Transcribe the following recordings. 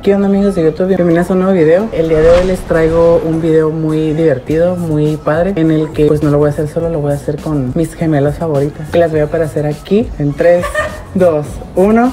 ¿Qué onda, amigos de YouTube? Bienvenidos a un nuevo video. El día de hoy les traigo un video muy divertido, muy padre, en el que pues no lo voy a hacer solo, lo voy a hacer con mis gemelas favoritas, que las voy a aparecer aquí en 3, 2, 1.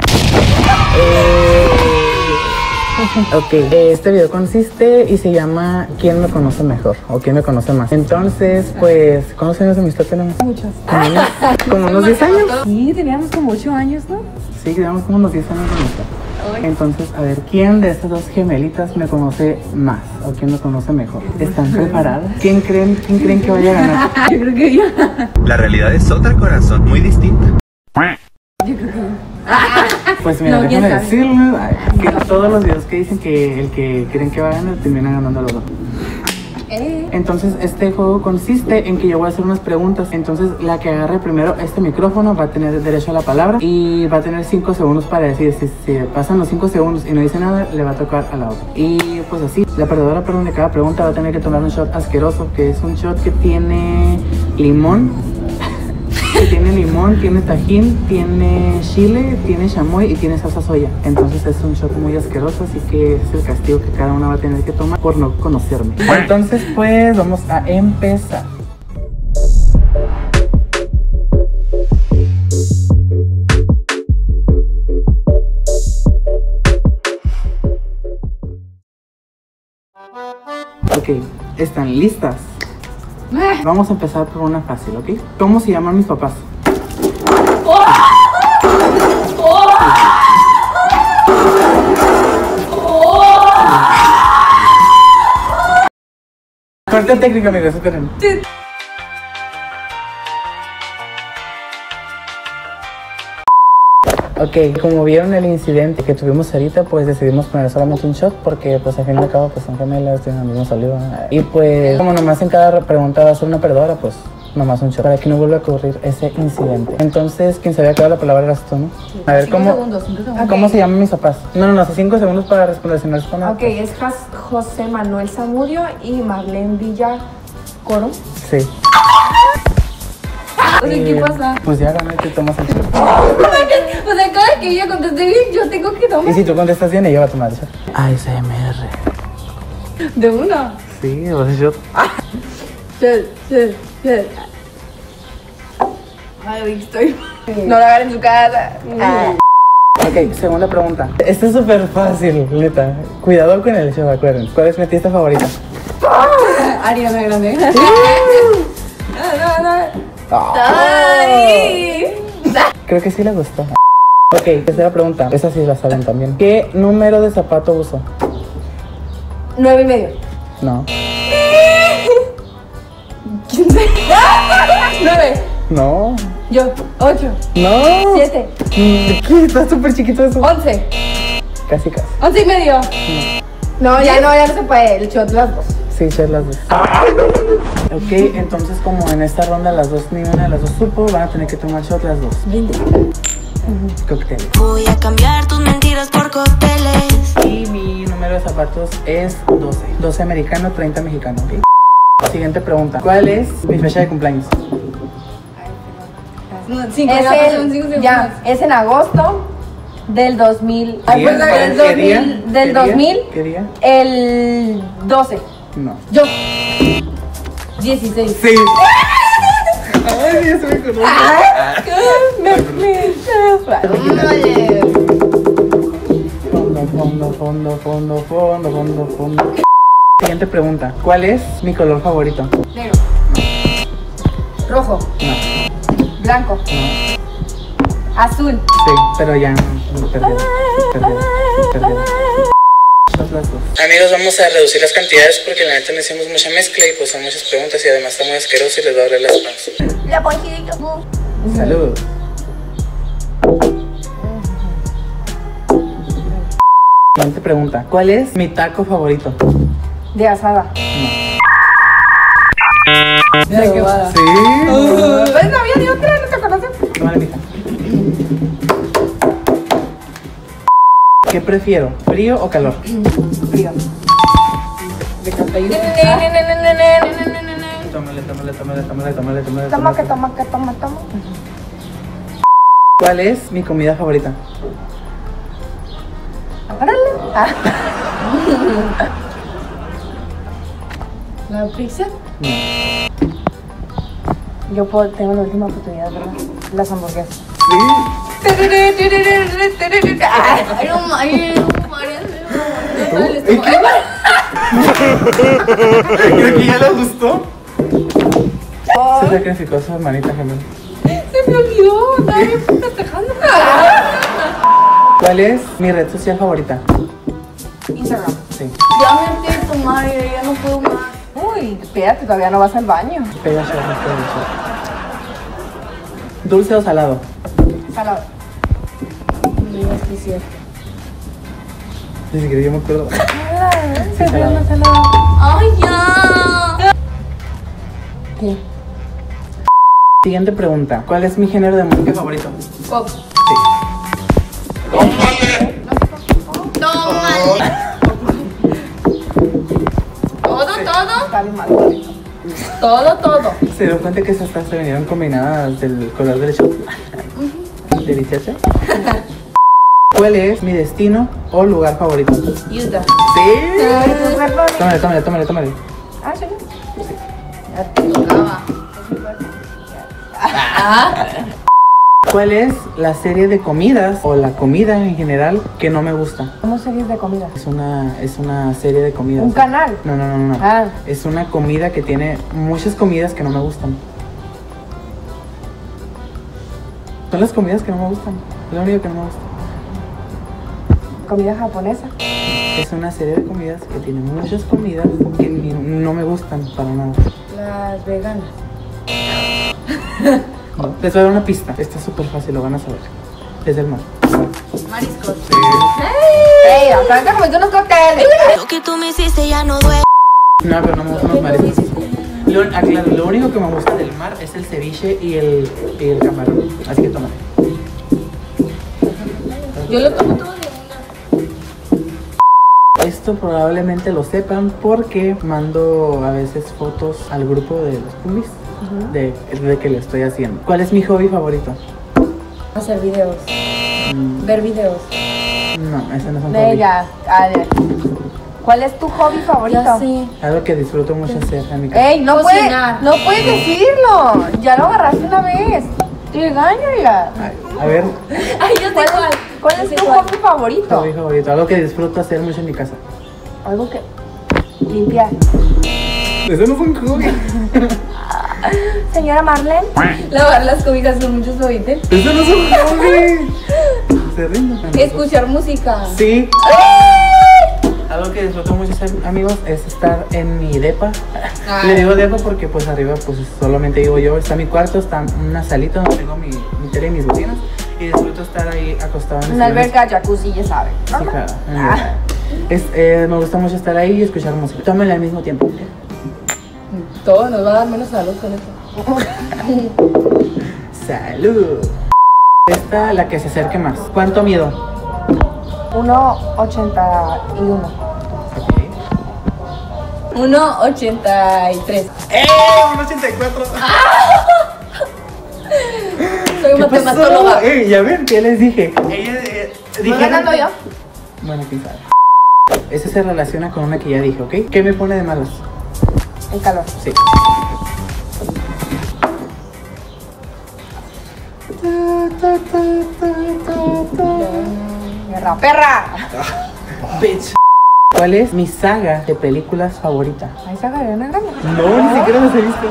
Ok, este video consiste y se llama ¿Quién me conoce mejor? O ¿quién me conoce más? Entonces, pues, ¿cuántos años de amistad tenemos? Muchos. ¿Como unos 10 años? Sí, teníamos como 8 años, ¿no? Sí, teníamos como unos 10 años de amistad. Entonces, a ver, ¿quién de estas dos gemelitas me conoce más? ¿O quién me conoce mejor? ¿Están preparadas? ¿Quién creen que vaya a ganar? Yo creo que yo. La realidad es otra, corazón, muy distinta. Yo creo que yo. Pues mira, No, déjame ¿quién sabe? decirles que todos los videos que dicen que el que creen que va a ganar termina ganando los dos. Entonces este juego consiste en que yo voy a hacer unas preguntas. Entonces la que agarre primero este micrófono va a tener derecho a la palabra y va a tener 5 segundos para decir. Si pasan los 5 segundos y no dice nada, le va a tocar a la otra. Y pues así, la perdedora de cada pregunta va a tener que tomar un shot asqueroso, que es un shot que tiene limón. Tiene limón, tiene tajín, tiene chile, tiene chamoy y tiene salsa soya. Entonces es un shot muy asqueroso, así que ese es el castigo que cada una va a tener que tomar por no conocerme. Entonces pues vamos a empezar. Ok, ¿están listas? Vamos a empezar por una fácil, ¿ok? ¿Cómo se llaman mis papás? Corte técnico, amigos, esperen. Ok, como vieron el incidente que tuvimos ahorita, pues decidimos poner solamente un shot porque pues al fin y al cabo pues son gemelas, tienen la misma saliva. Y pues como nomás en cada pregunta va a ser una perdedora, pues nomás un shot para que no vuelva a ocurrir ese incidente. Entonces, quien sabía que la palabra eras tú, ¿no? A ver, Cinco segundos. ¿cómo se llaman mis papás? No, hace 5 segundos para responder, si no respondo. Ok, es José Manuel Zamudio y Marlene Villa Coro. Sí. O sea, ¿qué pasa? Pues ya gané, te tomas el shot. O sea, cada que yo contesté bien, yo tengo que Y tomar. si tú contestas bien, ella va a tomar el shot. ASMR. De una. Sí, vas a shot. Ay, estoy. No lo hagan en su casa. Ok, segunda pregunta. Esta es súper fácil, neta. Cuidado con el show, acuérdense. ¿Cuál es mi artista favorita? Ariana Grande. No. Ay. Creo que sí le gustó. Ok, tercera pregunta. Esa sí la saben también. ¿Qué número de zapato uso? 9:30. No. 15. 9. No. Yo. 8. No. 7. ¿Qué? Está súper chiquito eso. 11. Casi. 11:30. No, ya no se puede. El shot las dos. Sí, ser las dos. Ok, entonces como en esta ronda las dos, ni una de las dos supo, van a tener que tomar shot las dos. 20. Cócteles. Voy a cambiar tus mentiras por cócteles. Y mi número de zapatos es 12. 12 americano, 30 mexicano, ¿ok? Siguiente pregunta. ¿Cuál es mi fecha de cumpleaños? Es en agosto del 2000. ¿Qué día? Del 2000. ¿Qué día? El 12. No. Yo. 16. Sí. Ay, ya se me conoce. Fondo. Siguiente pregunta. ¿Cuál es mi color favorito? Negro. Rojo. No. Blanco. No. Azul. Sí, pero ya no. Perdí. Amigos, vamos a reducir las cantidades porque la neta no hicimos mucha mezcla y pues son muchas preguntas y además está muy asqueroso y les voy a abrir las manos. La ponchita. Salud. Siguiente pregunta. ¿Cuál es mi taco favorito? De asada. Sí. Pues no había ni otra, no te conoces. Tómale, mija. ¿Qué prefiero? ¿Frío o calor? Frío. De cafeína. Tómale. Toma. ¿Cuál es mi comida favorita? Órale. ¿La pizza? Yo tengo la última oportunidad, ¿verdad? Las hamburguesas. Sí. Ay, no, Creo que ya le gustó. Se sacrificó a su hermanita gemela. se me olvidó, estaba bien festejando. ¿Cuál es mi red social favorita? Instagram. Sí. Ya metí tu madre, ya no puedo más. Uy, espérate, todavía no vas al baño. Pega shot, pega shot. ¿Dulce o salado? Salado. Mira, sí, cierto. Ni siquiera yo me acuerdo. Se ve una salada. ¡Ay, ya! ¿Qué? Siguiente pregunta. ¿Cuál es mi género de música favorito? Pop. Sí. Está bien mal. Todo. ¿Se dio cuenta que se vinieron combinadas del color del shot? ¿Deliciosa? ¿Cuál es mi destino o lugar favorito? Utah. Sí. Tómale. Ah, sí. Ya te tocaba. ¿Cuál es la serie de comidas o la comida en general que no me gusta? ¿Cómo series de comida? Es una serie de comidas. ¿Un canal? No. Ah. Es una comida que tiene muchas comidas que no me gustan. Son las comidas que no me gustan. Es lo único que no me gusta. ¿Comida japonesa? Es una serie de comidas que tiene muchas comidas que no me gustan para nada. Las veganas. No, les voy a dar una pista. Esta es súper fácil, lo van a saber. Es del mar. Mariscos. Sí. ¡Ey! Acá comiste unos cócteles. Lo que tú me hiciste ya no duele. No, pero no me gustan los mariscos. Claro, lo único que me gusta del mar es el ceviche y el camarón. Así que toma. Yo lo tomo todo de una. Esto probablemente lo sepan porque mando a veces fotos al grupo de los Pumis de que le estoy haciendo. ¿Cuál es mi hobby favorito? Hacer videos. Ver videos. No, ese no es un De hobby. ella. A ver. ¿Cuál es tu hobby favorito? Ya sé. Algo que disfruto mucho hacer en mi casa. ¡Ey! No Cocinar. puedes decirlo. Ya lo agarraste una vez. Regáñala. Ay, a ver, Ay, yo sé cuál. ¿Cuál Yo es sé tu cuál. hobby favorito? hobby favorito. Algo que disfruto hacer mucho en mi casa. Algo que... Limpiar. Eso no es un hobby. Señora Marlene. Lavar las cobijas con muchos oídos. Eso no es un hobby. Se rinde. Escuchar música. Sí. Algo que disfruto mucho hacer, amigos, es estar en mi depa. Ay. Le digo depa porque pues arriba pues solamente vivo yo. Está mi cuarto, está una salita donde tengo mi tele y mis bocinas. Y disfruto estar ahí acostado en el Una sillón. alberca, jacuzzi, ya saben. Sí, claro. Me gusta mucho estar ahí y escuchar música. Tómenla al mismo tiempo. Todo nos va a dar menos salud con esto. ¡Salud! Esta, la que se acerque más. ¿Cuánto mido? 1.81. Ok. 1.83. 1.84. Soy ¿Qué pasó? matematóloga. Ya ven, ¿qué les dije? ¿No ganando yo? Bueno, quién sabe. Ese se relaciona con una que ya dije, ¿ok? ¿Qué me pone de malas? El calor. Sí. Guerra. ¡Perra! Bitch. ¿Cuál es mi saga de películas favorita? Ahí se agarró una grande. No, ni siquiera las he visto.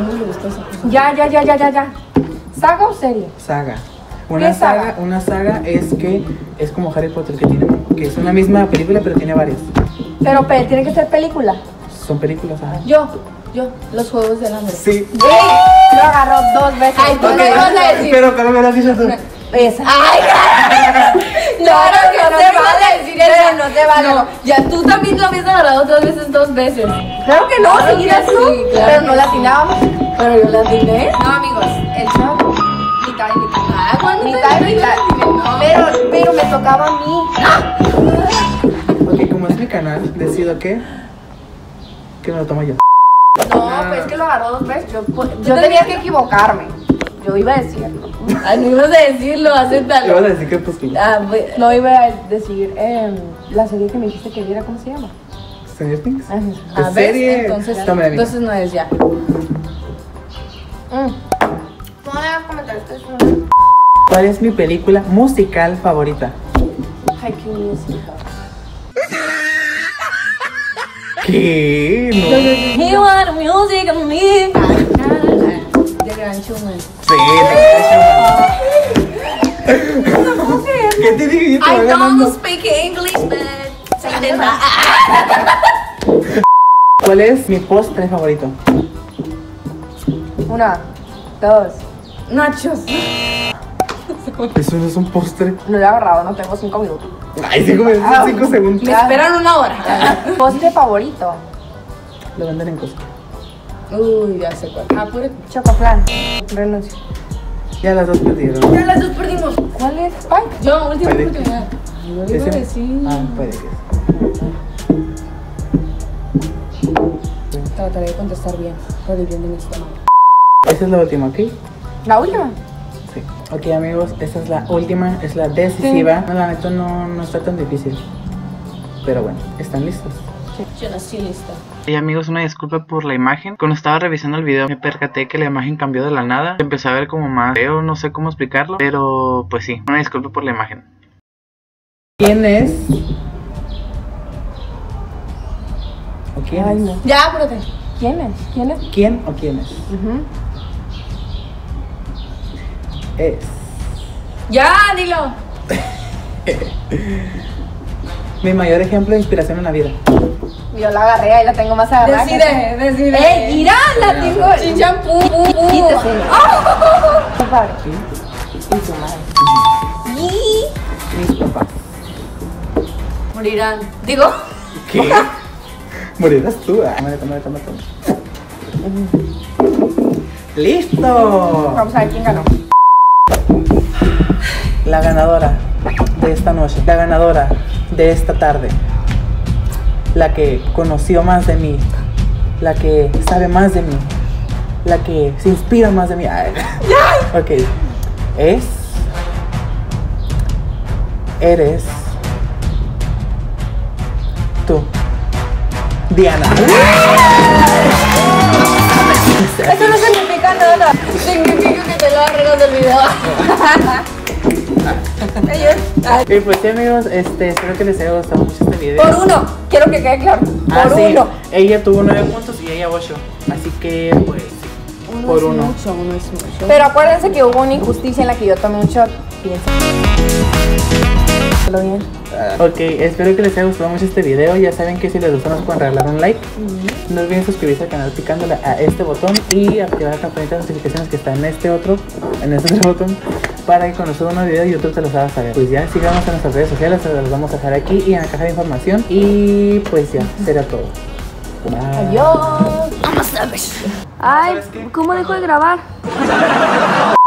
Ya. ¿Saga o serie? Saga. ¿Qué saga? Una saga es que es como Harry Potter que es una misma película pero tiene varias. Pero tiene que ser película. Son películas, ajá. Yo, los juegos del hambre. Sí. Lo agarró 2 veces. Ay, ¿tú qué vas a decir? Pero me lo has dicho tú. Esa. ¡Ay, claro que no no te te vas vale, a decir pero eso! no te vale. No, ya tú también lo habías agarrado 2 veces. Claro que no, Claro seguidas que tú. sí, claro Pero que no la sí. atinábamos. Pero yo la atiné. No, amigos, el show. Mitad y mitad. Ah, ¿cuándo Mitad y te mitad. no. Pero me tocaba a mí. Ok, como es mi canal, decido que me lo tomo yo. No, pues es que lo agarró 2 veces. Yo tenía que equivocarme. Yo iba a decirlo. Ay, no ibas a decirlo, acéptalo. Ibas a decir Crepúsculo. No iba a decir la serie que me dijiste que viera, ¿cómo se llama? ¿Stranger Things? Ajá. A ver, serie? entonces Toma, amiga. no es ya. ¿Cuál es mi película musical favorita? High School Musical. ¿Qué? No. He want music on me. De Gran Showman. Sí, ¿qué te dije? Yo te voy I ganando. don't speak English, but ¿Cuál es mi postre favorito? 1, 2. Nachos. Eso no es un postre. No lo he agarrado, no tengo 5 minutos. Ay, 5 segundos. Me esperan 1 hora. Postre favorito. Lo venden en Costco. Uy, ya sé cuál. Ah, pura. Chocoflan. Renuncio. Ya las dos perdieron. Ya las dos perdimos. ¿Cuál es? Ay, Yo, última Puede que- oportunidad. Yo le iba a ¿Ese? decir. Ah, puede que sí. Trataré de contestar bien, por el bien de mi estómago. Esa es la última, ¿ok? la última. Sí. Ok, amigos, esta es la última, es la decisiva. No, la neta no está tan difícil. Pero bueno, ¿están listos? Yo no estoy lista. Y amigos, una disculpa por la imagen. Cuando estaba revisando el video me percaté que la imagen cambió de la nada. Empecé a ver como más feo, no sé cómo explicarlo. Pero pues sí, una disculpa por la imagen. ¿Quién es? ¿O quién Ay, es? no. Ya, apúrate. ¿Quién es? ¿Quién es? ¿Quién o quién es? Es. Ya, dilo. Mi mayor ejemplo de inspiración en la vida. Yo la agarré, ahí la tengo más agarrada. Decide. ¡Ey, mira! La tengo. Sin champú. Quítese. Qué padre. Y tu madre. Mis papás. Morirán. Digo. ¿Qué? Morirás tú. Ah, toma. ¡Listo! Vamos a ver quién ganó. La ganadora de esta noche. La ganadora de esta tarde. La que conoció más de mí. La que sabe más de mí. La que se inspira más de mí. Ay. Ok. Eres tú, Diana. Eso no significa nada. Significa que te lo arreglas del video. Y pues sí, amigos, espero que les haya gustado mucho este video. Por 1. Quiero que quede claro. Por sí, 1. ella tuvo 9 puntos y ella 8. Así que pues por 1. Uno es mucho. Pero acuérdense que hubo una injusticia en la que yo tomé un shot. Piensa. Bien. Ok, espero que les haya gustado mucho este video. Ya saben que si les gustó nos pueden regalar un like. No olviden suscribirse al canal picándole a este botón y activar la campanita de notificaciones que está en este otro botón, para que cuando suba un video YouTube te los haga saber. Pues ya, sigamos en nuestras redes sociales, se los vamos a dejar aquí y en la caja de información. Y pues ya, será todo. Bye. Adiós. Ay, ¿cómo dejo de grabar?